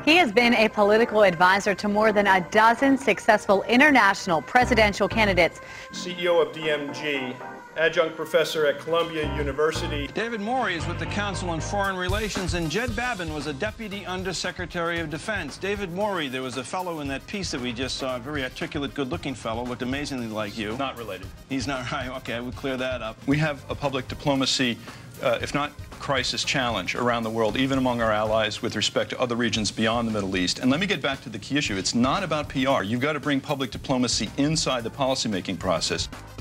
He has been a political advisor to more than a dozen successful international presidential candidates. CEO of DMG, adjunct professor at Columbia University. David Morey is with the Council on Foreign Relations, and Jed Babin was a Deputy Undersecretary of Defense. David Morey, there was a fellow in that piece that we just saw, a very articulate, good-looking fellow, looked amazingly like you. Not related. He's not right. Okay, I would clear that up. We have a public diplomacy, if not crisis, challenge around the world, even among our allies with respect to other regions beyond the Middle East. And let me get back to the key issue. It's not about PR. You've got to bring public diplomacy inside the policymaking process.